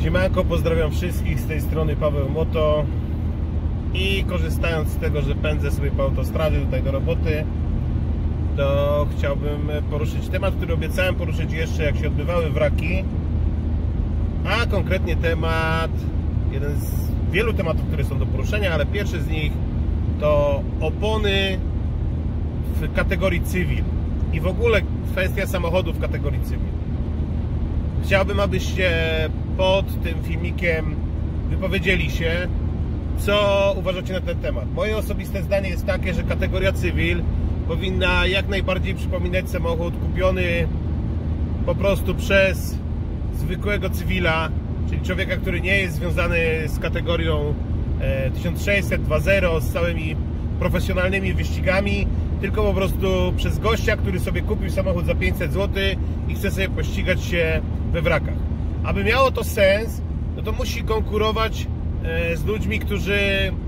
Siemanko, pozdrawiam wszystkich, z tej strony Paweł Moto i korzystając z tego, że pędzę sobie po autostradzie tutaj do roboty, to chciałbym poruszyć temat, który obiecałem poruszyć jeszcze jak się odbywały wraki, a konkretnie temat, jeden z wielu tematów, które są do poruszenia, ale pierwszy z nich to opony w kategorii cywil i w ogóle kwestia samochodów w kategorii cywil. Chciałbym, abyście pod tym filmikiem wypowiedzieli się, co uważacie na ten temat. Moje osobiste zdanie jest takie, że kategoria cywil powinna jak najbardziej przypominać samochód kupiony po prostu przez zwykłego cywila, czyli człowieka, który nie jest związany z kategorią 1600, 2.0, z całymi profesjonalnymi wyścigami, tylko po prostu przez gościa, który sobie kupił samochód za 500 zł i chce sobie pościgać się we wrakach. Aby miało to sens, no to musi konkurować z ludźmi, którzy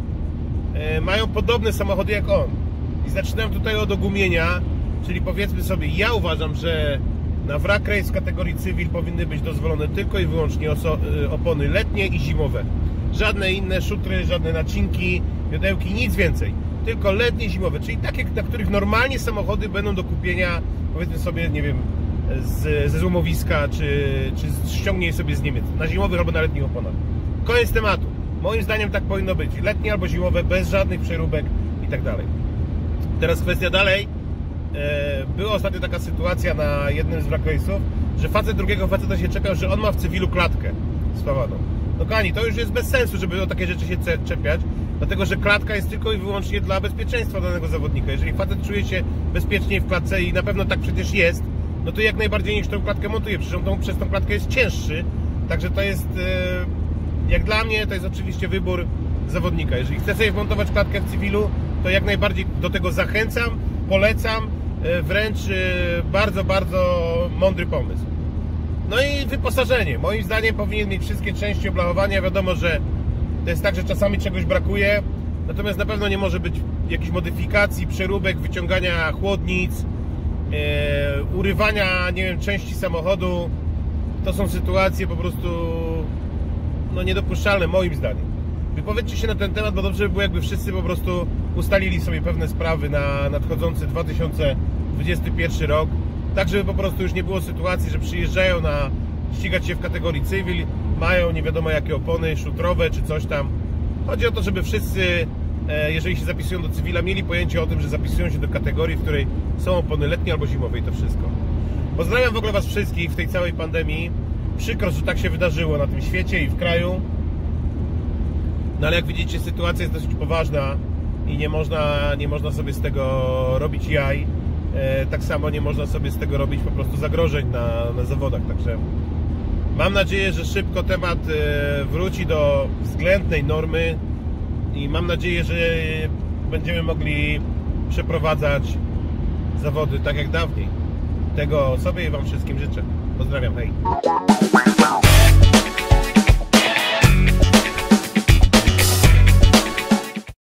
mają podobne samochody jak on. I zaczynam tutaj od ogumienia, czyli powiedzmy sobie, ja uważam, że na wrak race w kategorii cywil powinny być dozwolone tylko i wyłącznie opony letnie i zimowe. Żadne inne szutry, żadne nacinki, siodełki, nic więcej. Tylko letnie i zimowe, czyli takie, na których normalnie samochody będą do kupienia, powiedzmy sobie, nie wiem, ze złomowiska, czy ściągnie je sobie z Niemiec, na zimowych albo na letnich oponach. Koniec tematu. Moim zdaniem tak powinno być. Letnie albo zimowe, bez żadnych przeróbek i tak dalej. Teraz kwestia dalej. Była ostatnio taka sytuacja na jednym z wrak race'ów, że facet drugiego faceta się czepiał, że on ma w cywilu klatkę spawaną. No kochani, to już jest bez sensu, żeby o takie rzeczy się czepiać, dlatego że klatka jest tylko i wyłącznie dla bezpieczeństwa danego zawodnika. Jeżeli facet czuje się bezpieczniej w klatce i na pewno tak przecież jest, no to jak najbardziej niż tą klatkę montuje, przecież on przez tą klatkę jest cięższy, także to jest, jak dla mnie, to jest oczywiście wybór zawodnika. Jeżeli chce sobie wmontować klatkę w cywilu, to jak najbardziej do tego zachęcam, polecam, wręcz bardzo, bardzo mądry pomysł. No i wyposażenie. Moim zdaniem powinien mieć wszystkie części oblachowania. Wiadomo, że to jest tak, że czasami czegoś brakuje, natomiast na pewno nie może być jakichś modyfikacji, przeróbek, wyciągania chłodnic, urywania, nie wiem, części samochodu. To są sytuacje po prostu no, niedopuszczalne moim zdaniem. Wypowiedzcie się na ten temat, bo dobrze by było, jakby wszyscy po prostu ustalili sobie pewne sprawy na nadchodzący 2021 rok, tak żeby po prostu już nie było sytuacji, że przyjeżdżają ścigać się w kategorii cywil, mają nie wiadomo jakie opony szutrowe czy coś tam. Chodzi o to, żeby wszyscy, jeżeli się zapisują do cywila, mieli pojęcie o tym, że zapisują się do kategorii, w której są opony letnie albo zimowe i to wszystko. Pozdrawiam w ogóle Was wszystkich w tej całej pandemii. Przykro, że tak się wydarzyło na tym świecie i w kraju. No ale jak widzicie, sytuacja jest dosyć poważna i nie można sobie z tego robić jaj. Tak samo nie można sobie z tego robić po prostu zagrożeń na zawodach. Także mam nadzieję, że szybko temat wróci do względnej normy i mam nadzieję, że będziemy mogli przeprowadzać zawody tak jak dawniej. Tego sobie i Wam wszystkim życzę. Pozdrawiam, hej!